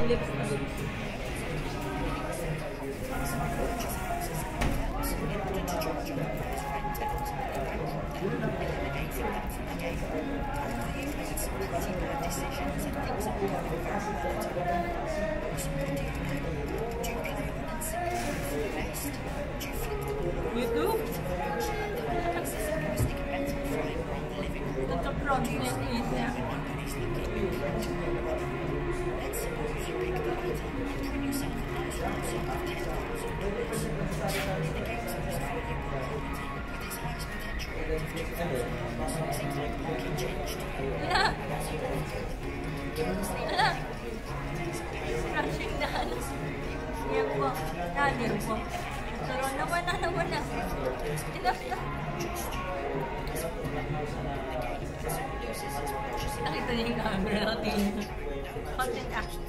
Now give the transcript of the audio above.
lips na lips. YouTube? Nagka-prompt na yung tweet niya. Scratching na ano. Yan po. Nadir po. Pero naman na. Enough na. Nakita niya yung camera natin. Content action.